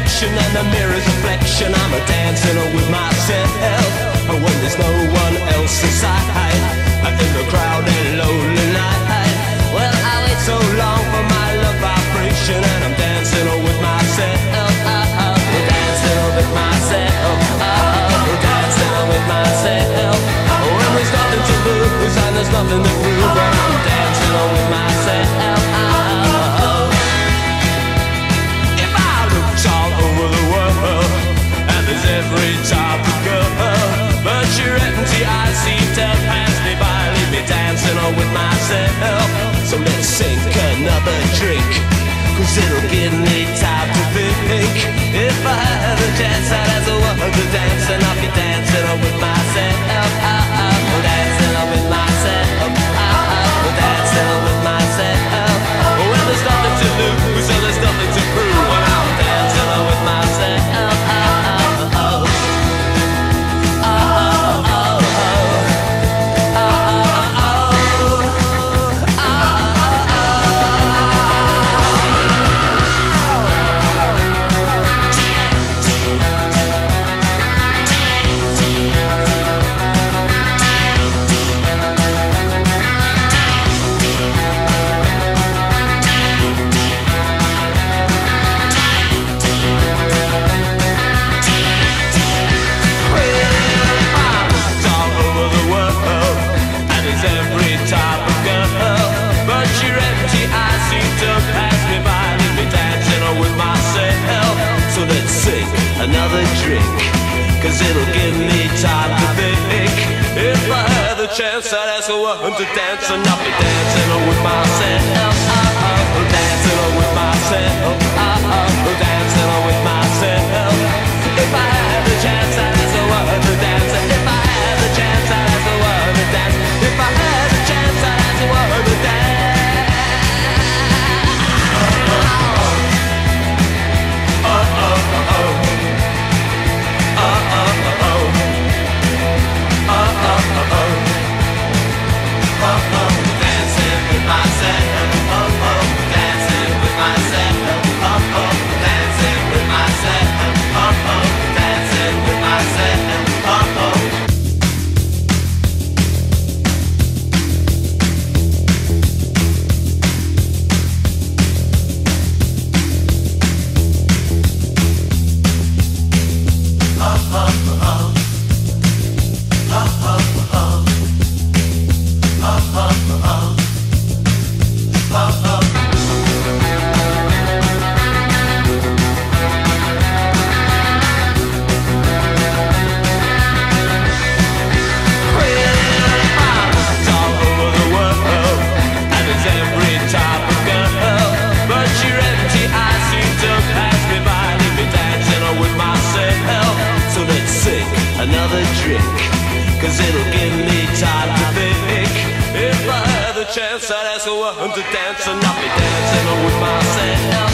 connection and the mirror's reflection. I'm a dancing with myself, and when there's no one else inside, in the crowded lonely night. Well, I wait so long for my love vibration, and I'm dancing with myself. Dancing with myself. Dancing with myself. When there's nothing to lose and there's nothing to prove, and I'm dancing with myself. If I looked all over the world, and there's every type of girl, but your empty eyes seem to pass me by, leave me dancing with myself. So let's sink another drink, 'cause it'll give me time to think. If I had a chance, I'd ask the world to dance, and I'll be dancing with myself. Dancing with myself. Dancing with myself. When there's nothing to lose and there's nothing to prove, when I'm dancing with myself. Another drink, 'cause it'll give me time to think. If I had the chance, I'd ask a woman to dance, and I'll be dancing with myself. Dancing with myself. Dancing with myself. If I had the chance, I'd ask a woman to dance. If I had the chance, I'd ask a woman to dance. If I had the chance, I'd ask a woman to dance. Dancing with myself. Dancing with myself. Dancing with myself. Dancing with myself. Another drink, 'cause it'll give me time to think. If I had the chance, I'd ask a woman to dance, and I'll be dancing with myself.